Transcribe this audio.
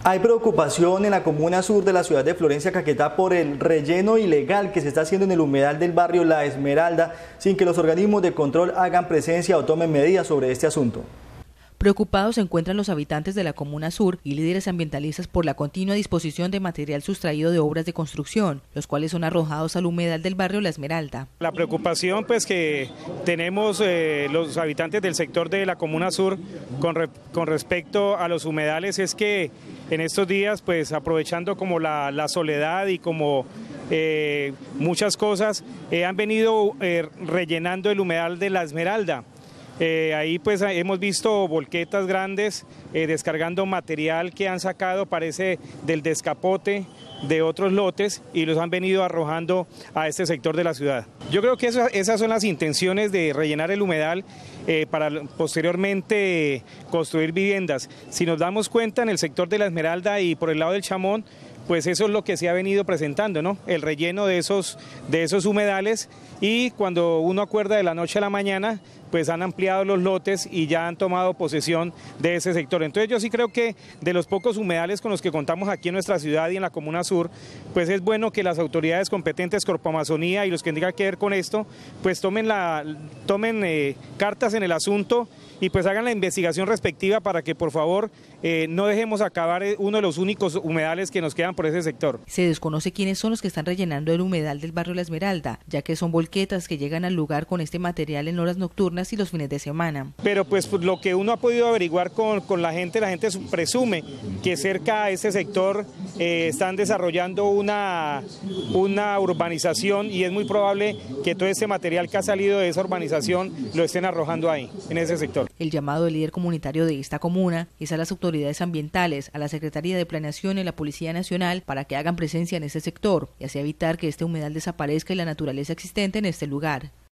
Hay preocupación en la comuna sur de la ciudad de Florencia, Caquetá, por el relleno ilegal que se está haciendo en el humedal del barrio La Esmeralda, sin que los organismos de control hagan presencia o tomen medidas sobre este asunto. Preocupados se encuentran los habitantes de la Comuna Sur y líderes ambientalistas por la continua disposición de material sustraído de obras de construcción, los cuales son arrojados al humedal del barrio La Esmeralda. La preocupación pues que tenemos los habitantes del sector de la Comuna Sur con respecto a los humedales es que en estos días, pues aprovechando como la soledad y como muchas cosas, han venido rellenando el humedal de La Esmeralda. Ahí pues hemos visto volquetas grandes descargando material que han sacado, parece, del descapote de otros lotes y los han venido arrojando a este sector de la ciudad. Yo creo que esas son las intenciones de rellenar el humedal para posteriormente construir viviendas. Si nos damos cuenta, en el sector de La Esmeralda y por el lado del Chamón, pues eso es lo que se ha venido presentando, ¿no? El relleno de esos humedales, y cuando uno acuerda de la noche a la mañana, pues han ampliado los lotes y ya han tomado posesión de ese sector. Entonces yo sí creo que de los pocos humedales con los que contamos aquí en nuestra ciudad y en la Comuna Sur, pues es bueno que las autoridades competentes, Corpo Amazonía y los que tengan que ver con esto, pues tomen cartas en el asunto y pues hagan la investigación respectiva para que por favor no dejemos acabar uno de los únicos humedales que nos quedan por ese sector. Se desconoce quiénes son los que están rellenando el humedal del barrio La Esmeralda, ya que son volquetas que llegan al lugar con este material en horas nocturnas y los fines de semana. Pero pues lo que uno ha podido averiguar con la gente presume que cerca a este sector están desarrollando una urbanización y es muy probable que todo este material que ha salido de esa urbanización lo estén arrojando ahí, en ese sector. El llamado del líder comunitario de esta comuna es a las autoridades ambientales, a la Secretaría de Planeación y a la Policía Nacional para que hagan presencia en este sector y así evitar que este humedal desaparezca y la naturaleza existente en este lugar.